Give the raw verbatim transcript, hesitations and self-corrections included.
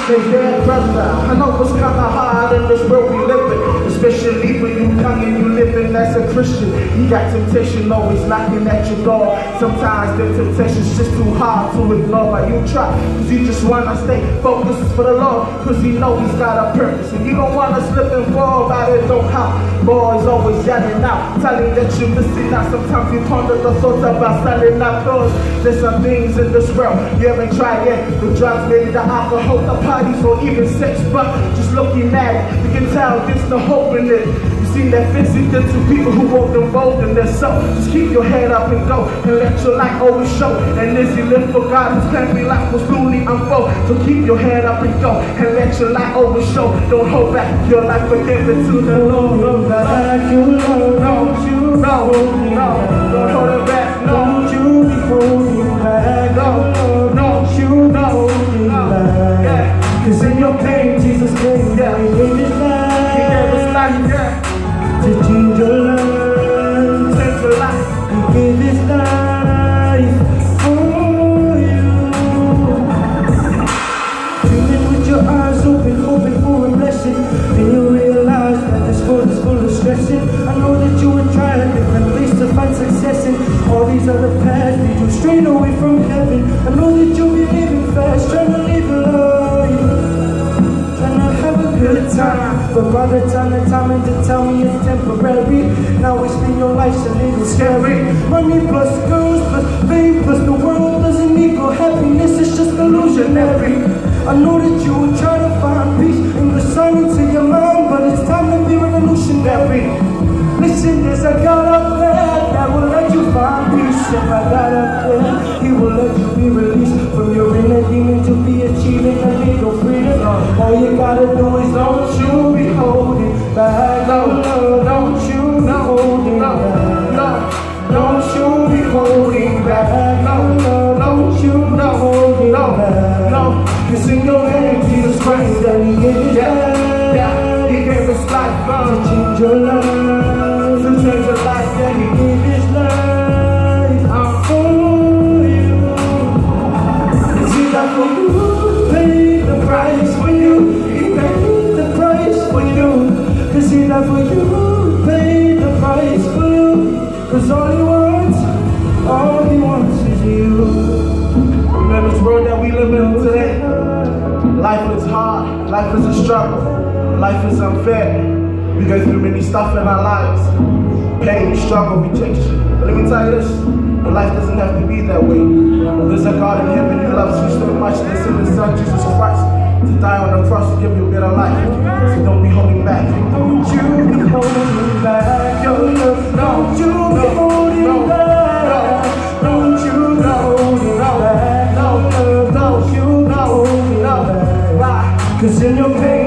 Hey there, brother, I know it's kinda hard in this world we live in, especially when you come and you living as a Christian. You got temptation always knocking at your door. Sometimes the temptation's just too hard to ignore, but you try, cause you just wanna stay focused for the Lord, cause you know He's got a purpose, and you don't wanna slip and fall, but it don't help. Boys always yelling out, telling that you're missing out. Sometimes you ponder the thoughts about selling out, cause there's some things in this world you haven't tried yet. The drugs, maybe the alcohol, the parties, or even sex, but just looking at it, you can tell there's no hope in it. You see that physically to people who won't involved in their soul. Just keep your head up and go, and let your light always show. And as you live for God, His plan for your life will slowly unfold. So keep your head up and go, and let your light always show. Don't hold back your life, but give it to the Lord. Don't back you, Lord. Don't you, no, no, don't hold it back, no. Don't you be holding back, no, don't you, no, holding back. Yeah. Cause in your pain, Jesus came, yeah. He gave His life, He gave His life, yeah, to change your life, change your life. He gave His life for you. Dreaming with your eyes open, hoping for a blessing, and you realize that this world is full of stressing. I know that you would try a different ways to find success in all these other paths lead you straight away from heaven. I know that you'll be living fast, trying to live a life, trying to have a good time, but by the time the time and to tell me it's temporary, now wasting your life's a little scary. Money plus girls plus fame plus the world doesn't equal happiness, it's just illusionary. I know that you will try to find peace in the silence of your mind, but it's time to be revolutionary. Listen, there's a God up there that will let you find peace. And my God up there, He will let you be released from your inner demon to be achieving a legal freedom. All you gotta do is don't you be holding back. No, no, don't you be holding back. No, don't you be holding back. No, no, don't you be holding back. No, cause in your name, Jesus Christ, that He gave His life. Yeah, He gave His life to change your life. To change your life, yeah, He gave His life uh, for you. Cause He died for you, paid the price for you. He paid the price for you. Cause He died for you, paid the price for you. Cause all He wants, all He wants is you. In this world that we live in today, life is hard, life is a struggle, life is unfair. We go through many stuff in our lives, pain, struggle, rejection. But let me tell you this, your life doesn't have to be that way. There's a God in heaven who loves you so much, to send His Son, Jesus Christ, to die on the cross to give you a better life. So don't be holding back. Don't you be holding back your love. Don't you be holding back. Don't you be holding back. No, no, don't you be holding back. Cause in your pain,